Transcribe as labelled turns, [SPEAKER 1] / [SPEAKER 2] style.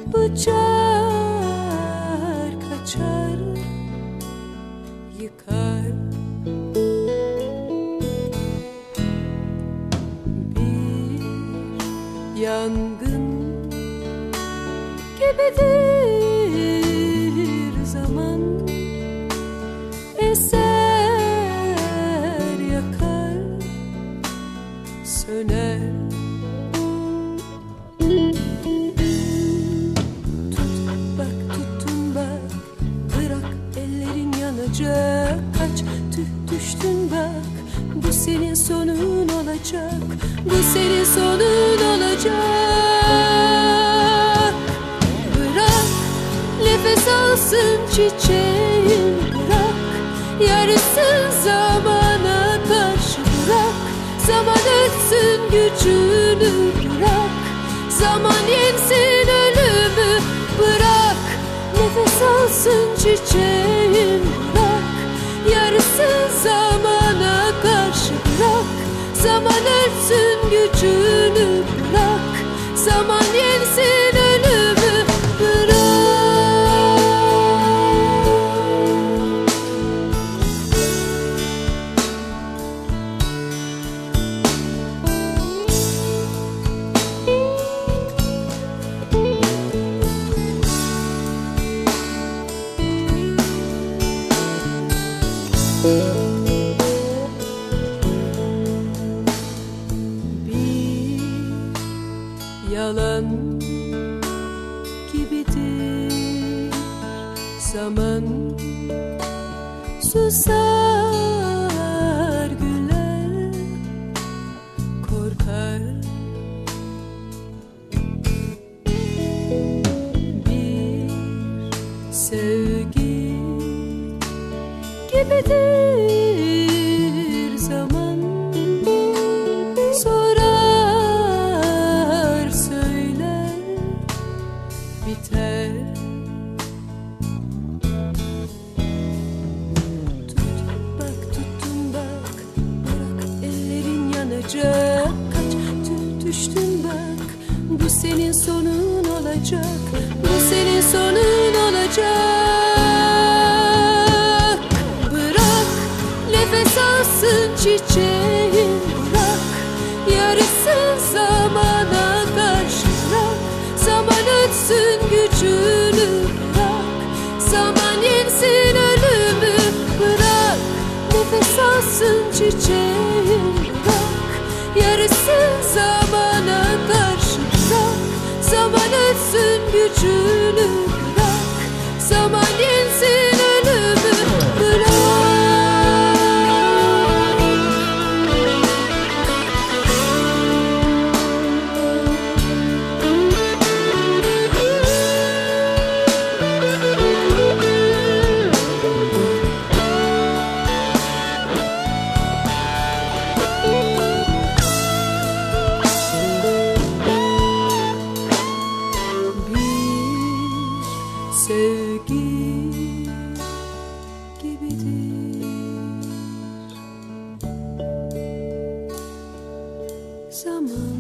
[SPEAKER 1] bıçar kaçar yıkar. Bir yangın gibidir zaman, eser yakar söner. Kaç, düştün bak, bu senin sonun olacak, bu senin sonun olacak. Bırak nefes alsın çiçeğim, bırak yarısın zamana karşı, bırak zaman ölsün gücünü, bırak zaman yensin ölümü, bırak nefes alsın çiçeğim, yarısın zamana karşı, bırak zaman ölsün gücünü, bırak zaman yensin ölümü, bırak. Bir yalan gibidir zaman, susar güler korkar. Bir sevgi gibidir zaman, sorar söyler biter. Tuttun bak, bırak ellerin yanacak. Kaç, düştün bak, bu senin sonun olacak, bu senin sonun olacak. Bırak nefes alsın çiçeğim, bırak yarısın zamana karşı, bırak zaman ölsün gücünü, bırak zaman yensin ölümü, bırak nefes alsın çiçeğim, bırak yarısın zamana karşı, bırak zaman ölsün gücünü, bırak zaman yensin ölümü, bırak. Sevgi gibidir zaman.